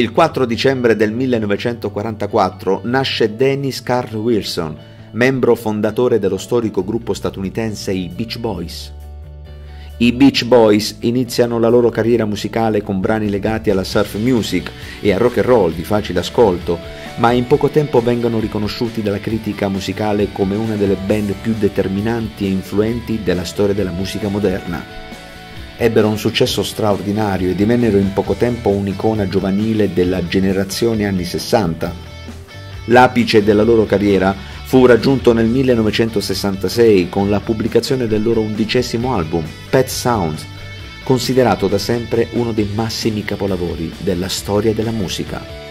Il 4 dicembre del 1944 nasce Dennis Carl Wilson, membro fondatore dello storico gruppo statunitense i Beach Boys. I Beach Boys iniziano la loro carriera musicale con brani legati alla surf music e al rock and roll di facile ascolto, ma in poco tempo vengono riconosciuti dalla critica musicale come una delle band più determinanti e influenti della storia della musica moderna. Ebbero un successo straordinario e divennero in poco tempo un'icona giovanile della generazione anni 60. L'apice della loro carriera fu raggiunto nel 1966 con la pubblicazione del loro 11° album, Pet Sounds, considerato da sempre uno dei massimi capolavori della storia della musica.